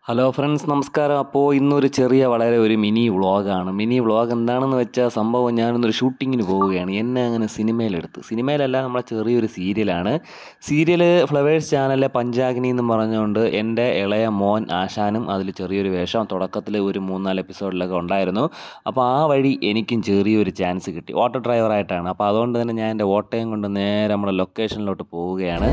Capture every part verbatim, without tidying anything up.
Hello friends, നമസ്കാരം. അപ്പോൾ ഇന്നൊരു ചെറിയ വളരെ ഒരു മിനി വ്ളോഗാണ്. മിനി വ്ളോഗ് എന്താണെന്ന് വെച്ചാൽ സംഭവം ഞാനിന്നൊരു ഷൂട്ടിങ്ങിന് പോവുകയാണ്. എന്നെ അങ്ങനെ സിനിമയിലെടുത്ത് സിനിമയിലല്ല, നമ്മളെ ചെറിയൊരു സീരിയലാണ്. സീരിയൽ ഫ്ലവേഴ്സ് ചാനലിലെ പഞ്ചാഗ്നി എന്ന് പറഞ്ഞുകൊണ്ട് എൻ്റെ ഇളയ മോൻ ആശാനും അതിൽ ചെറിയൊരു വേഷം തുടക്കത്തിൽ ഒരു മൂന്നാല് എപ്പിസോഡിലൊക്കെ ഉണ്ടായിരുന്നു. അപ്പോൾ ആ വഴി എനിക്കും ചെറിയൊരു ചാൻസ് കിട്ടി. ഓട്ടോ ഡ്രൈവറായിട്ടാണ്. അപ്പോൾ അതുകൊണ്ട് തന്നെ ഞാൻ എൻ്റെ ഓട്ടോയും കൊണ്ട് നേരെ നമ്മുടെ ലൊക്കേഷനിലോട്ട് പോവുകയാണ്.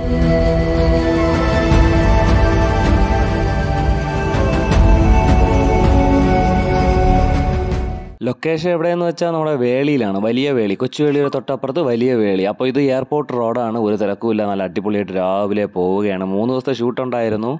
ലൊക്കേഷൻ എവിടെയെന്ന് വെച്ചാൽ നമ്മുടെ വേളിയിലാണ്. വലിയ വേളി, കൊച്ചുവേളിയുടെ തൊട്ടപ്പുറത്ത് വലിയ വേളി. അപ്പോൾ ഇത് എയർപോർട്ട് റോഡാണ്. ഒരു തിരക്കുമില്ല, നല്ല അടിപൊളിയായിട്ട് രാവിലെ പോവുകയാണ്. മൂന്ന് ദിവസത്തെ ഷൂട്ടുണ്ടായിരുന്നു.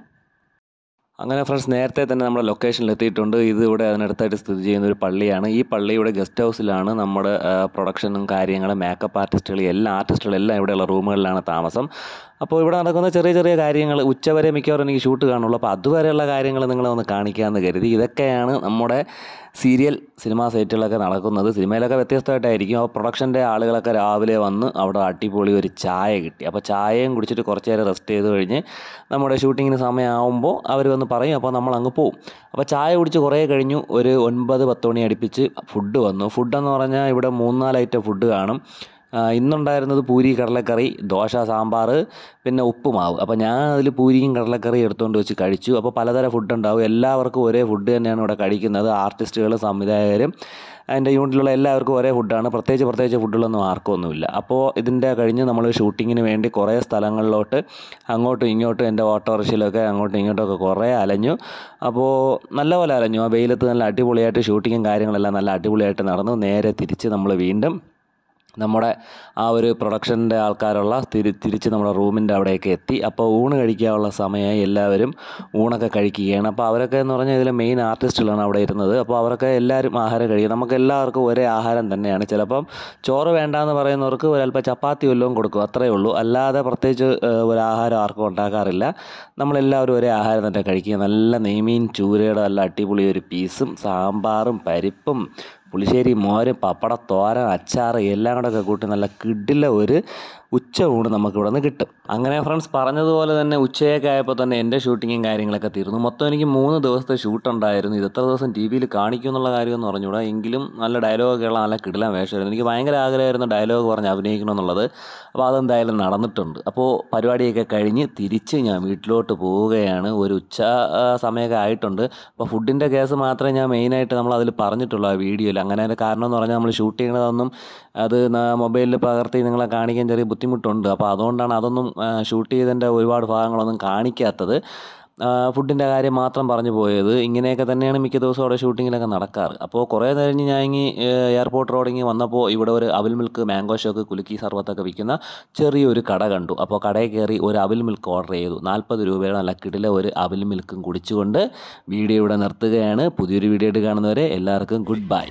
അങ്ങനെ ഫ്രണ്ട്സ്, നേരത്തെ തന്നെ നമ്മുടെ ലൊക്കേഷനിൽ എത്തിയിട്ടുണ്ട്. ഇത് ഇവിടെ അതിനടുത്തായിട്ട് സ്ഥിതി ചെയ്യുന്ന ഒരു പള്ളിയാണ്. ഈ പള്ളിയുടെ ഗസ്റ്റ് ഹൗസിലാണ് നമ്മുടെ പ്രൊഡക്ഷനും കാര്യങ്ങളും മേക്കപ്പ് ആർട്ടിസ്റ്റുകൾ എല്ലാ ആർട്ടിസ്റ്റുകളും എല്ലാം ഇവിടെയുള്ള റൂമുകളിലാണ് താമസം. അപ്പോൾ ഇവിടെ നടക്കുന്ന ചെറിയ ചെറിയ കാര്യങ്ങൾ ഉച്ചവരെ മിക്കവാറും എനിക്ക് ഷൂട്ട് കാണുള്ളൂ. അപ്പോൾ അതുവരെയുള്ള കാര്യങ്ങൾ നിങ്ങളെ ഒന്ന് കാണിക്കാമെന്ന് കരുതി. ഇതൊക്കെയാണ് നമ്മുടെ സീരിയൽ സിനിമാ സൈറ്റുകളൊക്കെ നടക്കുന്നത്. സിനിമയിലൊക്കെ വ്യത്യസ്തമായിട്ടായിരിക്കും. അപ്പോൾ പ്രൊഡക്ഷൻ്റെ ആളുകളൊക്കെ രാവിലെ വന്ന് അവിടെ അടിപൊളി ഒരു ചായ കിട്ടി. അപ്പോൾ ചായയും കുടിച്ചിട്ട് കുറച്ച് നേരം റെസ്റ്റ് ചെയ്ത് കഴിഞ്ഞ് നമ്മുടെ ഷൂട്ടിങ്ങിന് സമയമാകുമ്പോൾ അവർ വന്ന് പറയും. അപ്പോൾ നമ്മൾ അങ്ങ് പോവും. അപ്പോൾ ചായ കുടിച്ച് കുറേ കഴിഞ്ഞു. ഒരു ഒൻപത് പത്ത് മണി അടുപ്പിച്ച് ഫുഡ് വന്നു. ഫുഡെന്ന് പറഞ്ഞാൽ ഇവിടെ മൂന്നാല് ഐറ്റം ഫുഡ് കാണും. ഇന്നുണ്ടായിരുന്നത് പൂരി, കടലക്കറി, ദോശ, സാമ്പാർ, പിന്നെ ഉപ്പുമാവ്. അപ്പോൾ ഞാൻ അതിൽ പൂരിയും കടലക്കറിയും എടുത്തുകൊണ്ട് വെച്ച് കഴിച്ചു. അപ്പോൾ പലതരം ഫുഡ് ഉണ്ടാവും. എല്ലാവർക്കും ഒരേ ഫുഡ് തന്നെയാണ് ഇവിടെ കഴിക്കുന്നത്. ആർട്ടിസ്റ്റുകളും സംവിധായകരും അതിൻ്റെ യൂണിറ്റിലുള്ള എല്ലാവർക്കും ഒരേ ഫുഡാണ്. പ്രത്യേകിച്ച് പ്രത്യേകിച്ച് ഫുഡുകളൊന്നും ആർക്കൊന്നുമില്ല. അപ്പോൾ ഇതിൻ്റെ കഴിഞ്ഞ് നമ്മൾ ഷൂട്ടിങ്ങിന് വേണ്ടി കുറേ സ്ഥലങ്ങളിലോട്ട് അങ്ങോട്ടും ഇങ്ങോട്ടും എൻ്റെ ഓട്ടോറിക്ഷയിലൊക്കെ അങ്ങോട്ടും ഇങ്ങോട്ടുമൊക്കെ കുറേ അലഞ്ഞു. അപ്പോൾ നല്ലപോലെ അലഞ്ഞു. ആ വെയിലത്ത് നല്ല അടിപൊളിയായിട്ട് ഷൂട്ടിങ്ങും കാര്യങ്ങളെല്ലാം നല്ല അടിപൊളിയായിട്ട് നടന്നു. നേരെ തിരിച്ച് നമ്മൾ വീണ്ടും നമ്മുടെ ആ ഒരു പ്രൊഡക്ഷൻ്റെ ആൾക്കാരുള്ള തിരി തിരിച്ച് നമ്മുടെ റൂമിൻ്റെ അവിടെയൊക്കെ എത്തി. അപ്പോൾ ഊണ് കഴിക്കാനുള്ള സമയമായി. എല്ലാവരും ഊണൊക്കെ കഴിക്കുകയാണ്. അപ്പോൾ അവരൊക്കെ എന്ന് പറഞ്ഞാൽ ഇതിലെ മെയിൻ ആർട്ടിസ്റ്റുകളാണ് അവിടെ ഇരുന്നത്. അപ്പോൾ അവരൊക്കെ എല്ലാവരും ആഹാരം കഴിക്കും. നമുക്ക് എല്ലാവർക്കും ഒരേ ആഹാരം തന്നെയാണ്. ചിലപ്പം ചോറ് വേണ്ടാന്ന് പറയുന്നവർക്ക് ഒരല്പം ചപ്പാത്തി വല്ലതും കൊടുക്കും, അത്രയേ ഉള്ളൂ. അല്ലാതെ പ്രത്യേകിച്ച് ഒരു ആഹാരം ആർക്കും ഉണ്ടാക്കാറില്ല. നമ്മളെല്ലാവരും ഒരേ ആഹാരം തന്നെ കഴിക്കുക. നല്ല നെയ്മീൻ ചൂരയുടെ നല്ല അടിപൊളി ഒരു പീസും സാമ്പാറും പരിപ്പും പുളിശ്ശേരി, മോരും, പപ്പട, തോരൻ, അച്ചാർ എല്ലാം കൂടെ ഒക്കെ കൂട്ടി നല്ല കിടില ഒരു ഉച്ച ഊണ് നമുക്കിവിടെ നിന്ന് കിട്ടും. അങ്ങനെ ഫ്രണ്ട്സ്, പറഞ്ഞതുപോലെ തന്നെ ഉച്ചയൊക്കെ ആയപ്പോൾ തന്നെ എൻ്റെ ഷൂട്ടിങ്ങും കാര്യങ്ങളൊക്കെ തീർന്നു. മൊത്തം എനിക്ക് മൂന്ന് ദിവസത്തെ ഷൂട്ടുണ്ടായിരുന്നു. ഇത് എത്ര ദിവസം ടി വിയിൽ കാണിക്കും എന്നുള്ള കാര്യമൊന്നും പറഞ്ഞുകൂടാ. എങ്കിലും നല്ല ഡയലോഗൊക്കെയുള്ള നല്ല കിടിലൻ വേഷമായിരുന്നു. എനിക്ക് ഭയങ്കര ആഗ്രഹമായിരുന്നു ഡയലോഗ് പറഞ്ഞ് അഭിനയിക്കണം എന്നുള്ളത്. അപ്പോൾ അതെന്തായാലും നടന്നിട്ടുണ്ട്. അപ്പോൾ പരിപാടിയൊക്കെ കഴിഞ്ഞ് തിരിച്ച് ഞാൻ വീട്ടിലോട്ട് പോവുകയാണ്. ഒരു ഉച്ച സമയമൊക്കെ ആയിട്ടുണ്ട്. അപ്പോൾ ഫുഡിൻ്റെ കേസ് മാത്രമേ ഞാൻ മെയിനായിട്ട് നമ്മൾ അതിൽ പറഞ്ഞിട്ടുള്ളൂ ആ വീഡിയോയിൽ. അങ്ങനെ അതിൻ്റെ കാരണം എന്ന് പറഞ്ഞാൽ നമ്മൾ ഷൂട്ട് ചെയ്യണതൊന്നും അത് മൊബൈലിൽ പകർത്തി നിങ്ങളെ കാണിക്കാൻ ചെറിയ ബുദ്ധിമുട്ടുണ്ട്. അപ്പോൾ അതുകൊണ്ടാണ് അതൊന്നും ഷൂട്ട് ചെയ്തതിൻ്റെ ഒരുപാട് ഭാഗങ്ങളൊന്നും കാണിക്കാത്തത്. ഫുഡിൻ്റെ കാര്യം മാത്രം പറഞ്ഞു പോയത്. ഇങ്ങനെയൊക്കെ തന്നെയാണ് മിക്ക ദിവസവും അവിടെ ഷൂട്ടിങ്ങിലൊക്കെ നടക്കാറ്. അപ്പോൾ കുറേ കഴിഞ്ഞ് ഞാൻ ഇങ്ങി എയർപോർട്ട് റോഡിങ്ങി വന്നപ്പോൾ ഇവിടെ ഒരു അവിൽ മിൽക്ക്, മാംഗോ ഷോക്ക്, കുലുക്കി സർബത്തൊക്കെ വിൽക്കുന്ന ചെറിയൊരു കട കണ്ടു. അപ്പോൾ കടയിൽ കയറി ഒരു അവിൽ മിൽക്ക് ഓർഡർ ചെയ്തു. നാൽപ്പത് രൂപയുടെ നല്ല കിടില ഒരു അവിൽ മിൽക്കും കുടിച്ചുകൊണ്ട് വീഡിയോ ഇവിടെ നിർത്തുകയാണ്. പുതിയൊരു വീഡിയോ ആയിട്ട് കാണുന്നവരെ എല്ലാവർക്കും ഗുഡ് ബൈ.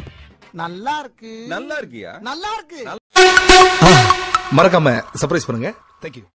நல்லா இருக்கு நல்லா இருக்கியா நல்லா இருக்கு மறக்காம சர்ப்ரைஸ் பண்ணுங்க. தேங்க்யூ.